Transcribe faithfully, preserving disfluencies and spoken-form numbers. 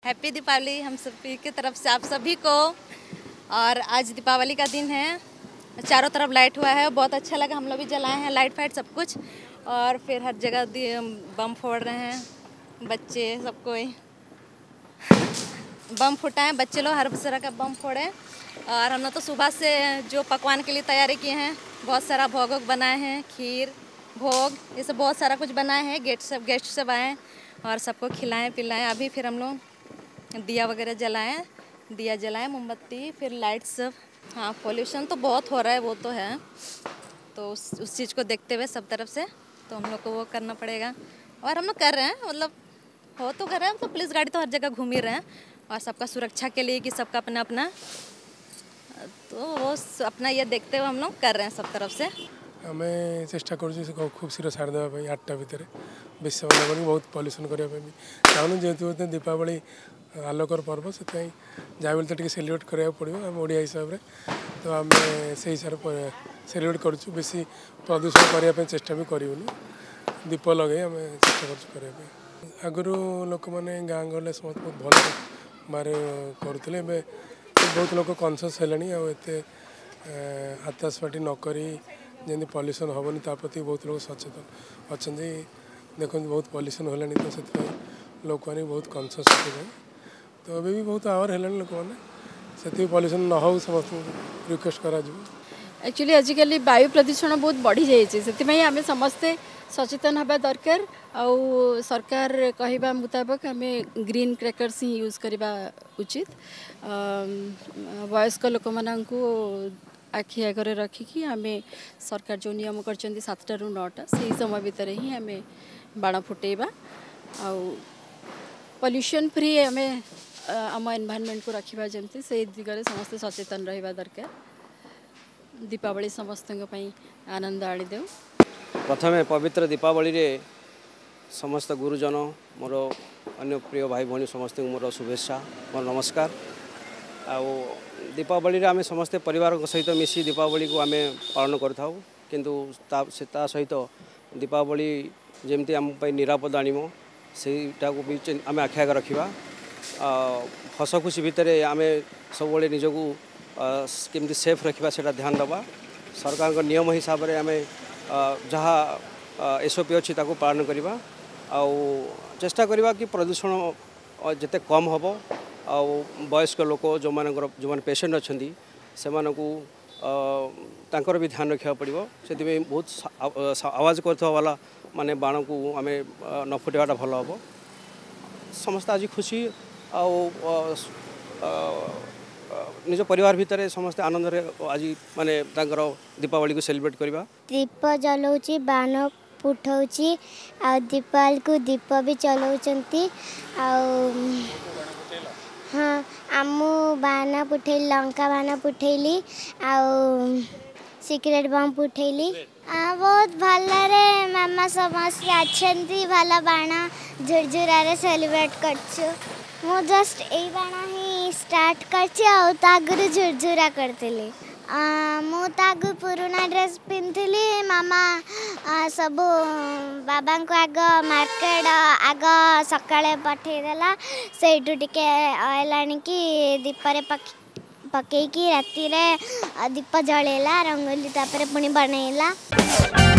Happy Deepawali हम सभी की तरफ से आप सभी को। और आज दीपावली का दिन है, चारों तरफ लाइट हुआ है, बहुत अच्छा लगा। हम लोग भी जलाए हैं लाइट फाइट सब कुछ, और फिर हर जगह बम फोड़ रहे हैं बच्चे, सब कोई बम फुटाएं, बच्चे लोग हर तरह का बम फोड़े। और हम लोग तो सुबह से जो पकवान के लिए तैयारी किए हैं, बहुत सारा भोग वोग बनाए हैं, खीर भोग ये सब बहुत सारा कुछ बनाए हैं। गेस्ट सब गेस्ट सब आए और सबको खिलाएं पिलाएं। अभी फिर हम लोग दिया वगैरह जलाएं, दिया जलाएं, मोमबत्ती, फिर लाइट सब। हाँ, पोल्यूशन तो बहुत हो रहा है, वो तो है, तो उस उस चीज़ को देखते हुए सब तरफ से तो हम लोग को वो करना पड़ेगा। और हम लोग कर रहे हैं, मतलब हो तो कर रहे हैं, तो पुलिस गाड़ी तो हर जगह घूम ही रहे हैं, और सबका सुरक्षा के लिए कि सबका अपना अपना, तो वो अपना ये देखते हुए हम लोग कर रहे हैं सब तरफ से। आम चेष्टा कर खूब शीघ्र छाड़देवाई आठटा भितर बेस समय बहुत पल्यूसन करने चाहूँ, जेहतु दीपावली आलोकर पर्व से जहाँ भी तो सेलिब्रेट कराया पड़ो आम ओडिया हिसाब से, तो आम से हिसाब से सेलिब्रेट करूँ। बेसी प्रदूषण करने चेष्टा भी करूँ, दीप लगे आम चेष्टा कर। आगु लोक मैंने गाँ गले समस्त बहुत भल बारे करुले, बहुत लोग कनसीयस है, आतसबाटी नक जमी पल्यूसन हेनी ताप्रति बहुत लोग सचेतन अच्छा। देखो बहुत पल्यूसन है, तो से लोक मैंने बहुत कनसीयस हो, तो अभी भी बहुत आवर है लोक मैंने से पल्यूसन न हो समस्त रिक्वेस्ट करा। एक्चुअली आजिकल वायु प्रदूषण बहुत बढ़ी जाए, आम समस्ते सचेतन हवा दरकार। आउ सरकार कहवा मुताबक आम ग्रीन क्रैकर्स ही यूज करवा उचित। वयस्क लोक मानू आखि आगे रखिकी आम सरकार जो नियम कर सातटा रु नौटा से समय भितर ही आम बाण फुटेबा, आउ पॉल्यूशन फ्री आम आम एनवायरनमेंट को रखा जमती से दिगरे समस्ते सचेतन रहा दरकार। दीपावली समस्त आनंद आनी देव। प्रथमे पवित्र दीपावली रे समस्त गुरुजन मोर अन्य प्रिय भाई भौणी समस्त मोर शुभेच्छा, मोर नमस्कार। आ दीपावली रे आमे समस्ते परिवार सहित मिसी दीपावली को आमे पालन करथाउ, किंतु ता सहित दीपावली जेमती आम पई निरापद आनिमो सेटा को भी आमे आखि आगे रखिबा। हस खुशी भितर आमे सब बळे निजको केमती सेफ रखा से ध्यान दबा। सरकार का नियम हिसाब से आम जहाँ एसओपी अच्छी पालन करवा, चेष्टा करवा कि प्रदूषण जिते कम हम। वयस्क लोक जो मान जो मैंने पेसेंट अच्छा से भी ध्यान रखा पड़ो, से बहुत आवाज करवाला माने बाण को आम न फुटेवाटा भल हम। समस्त आज खुशी आ निज परिवार भितर समस्त आनंद आज माने दीपावली को सेलिब्रेट करवा। दीप जलाऊँ, बाण फुटाऊँ, आ दीपावली को दीप भी चलाउछंती। हाँ, आमु बाण फुटेली, लंका बाण फुटेली, सिक्रेट बम फुटेली। बहुत भल मामा समस्त अच्छा भल बाण झुरझुरा सेलिब्रेट कर। मु जस्ट यही बाण ही स्टार्ट कर झुरझुरा करती। मुझे पुराना ड्रेस पिंधली, मामा सब बाबा को आग मार्केट आग सकाळे पठेदेला, से ऑयल आनिकी दीपरे पकईकी राति रे दीप जलेला, रंगोली तापर पुणी बनैला।